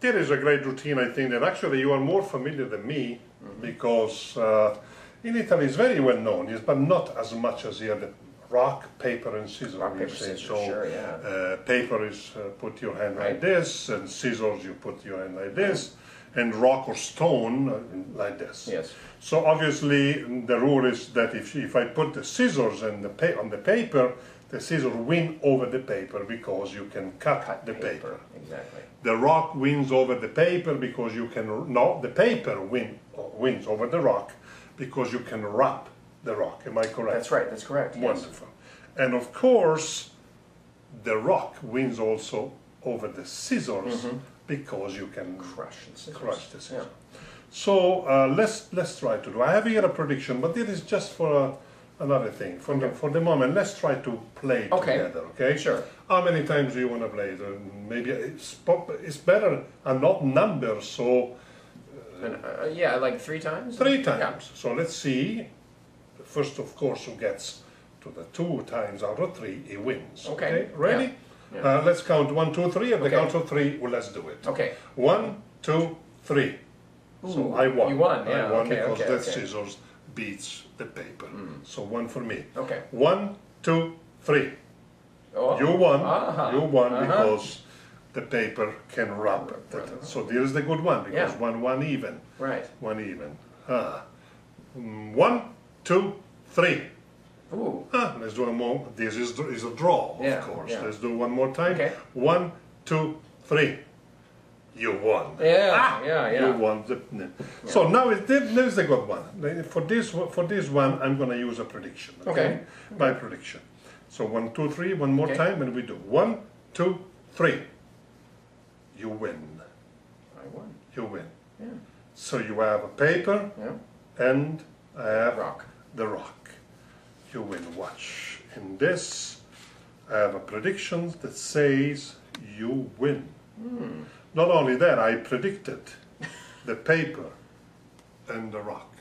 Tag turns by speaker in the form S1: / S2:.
S1: Here is a great routine, I think, that actually you are more familiar than me, because in Italy it's very well known, yes, but not as much as here. The rock, paper, and scissors.
S2: Rock, paper, scissors, sure, yeah.
S1: Paper is put your hand like this, and scissors you put your hand like this, and rock or stone like this.
S2: Yes.
S1: So obviously the rule is that if I put the scissors on the paper, the scissors win over the paper because you can cut the paper.
S2: Exactly.
S1: The rock wins over the paper because you can, no, the paper wins over the rock because you can wrap the rock. Am I correct?
S2: That's right, that's correct.
S1: Wonderful. Yes. And of course, the rock wins also over the scissors because you can crush the scissors. Yeah. So let's try to do. I have here a prediction, but this is just for another thing. For the moment, let's try to play together. Okay.
S2: Sure.
S1: How many times do you want to play it? Maybe it's better and not numbers. So.
S2: Yeah, like 3 times.
S1: 3 times.
S2: Yeah.
S1: So let's see. First, of course, who gets to the 2 times out of 3, he wins. Okay. Ready?
S2: Yeah. Yeah.
S1: Let's count 1, 2, 3. At the count of 3, well, let's do it.
S2: Okay.
S1: 1, 2, 3.
S2: Ooh,
S1: so I won.
S2: You won, yeah.
S1: I won because the scissors beats the paper. So 1 for me.
S2: Okay.
S1: 1, 2, 3.
S2: Oh.
S1: You won. You won because the paper can wrap it. So there's the good one because 1 even.
S2: Right.
S1: 1 even. 1, 2, 3.
S2: Ooh.
S1: Let's do one more. This is a draw, of course.
S2: Yeah.
S1: Let's do one more time.
S2: Okay.
S1: 1, 2, 3. You won.
S2: Yeah.
S1: You won. So now there's the good one. For this one, I'm going to use a prediction. Okay. My prediction. So 1, 2, 3. One more time, and we do 1, 2, 3. You win.
S2: I won.
S1: You win.
S2: Yeah.
S1: So you have a paper, and I have the rock. You win. Watch. In this, I have a prediction that says you win. Not only that, I predicted the paper and the rock.